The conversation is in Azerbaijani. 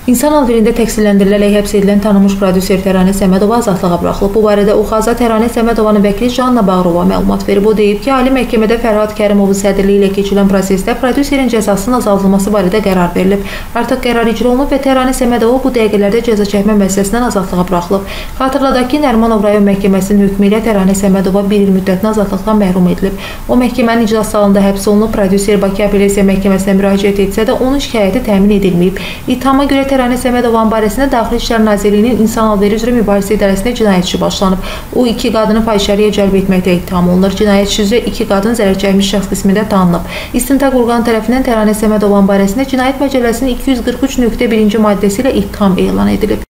İnsan alverində təqsirləndirilərək həbs edilən tanınmış prodüser Təranə Səmədova azadlığa buraxılıb. Bu barədə Uxaza Təranə Səmədovanın vəkili Janna Bağırova məlumat verib. O deyib ki, Ali Məhkəmədə Fərhad Kərimovun sədrliyi ilə keçirilən prosesdə prodüserin cəzasının azaldılması barədə qərar verilib. Artıq qərar icra olunub və Təranə Səmədova bu dəqiqələrdə cəza çəkmə müəssisəsindən azadlığa buraxılıb. Xatırladaq ki, Nərimanov rayon məhkəməsinin hökmü ilə Təranə Səmədova 1 il müddətinə azadlıqdan məhrum edilib. O məhkəmənin iclas salonunda həbs olunub. Prodüser Bakı Apellyasiya Məhkəməsinə müraciət etsə də onun şikayəti təmin edilməyib. İttihama görə Təranə Səmədovanın barəsində Daxili İşlər Nazirliyinin İnsan Alveri üzrə Mübarizə İdarəsində cinayət işi başlanıb. O, 2 qadını fahişəliyə cəlb etməkdə ittiham olunur. Cinayət işi üzrə 2 qadın zərər çəkmiş şəxs qismində tanınıb. İstintaq orqanı tərəfindən Təranə Səmədovanın barəsində Cinayət Məcəlləsinin 243.1-ci maddəsi ilə ittiham elan edilib.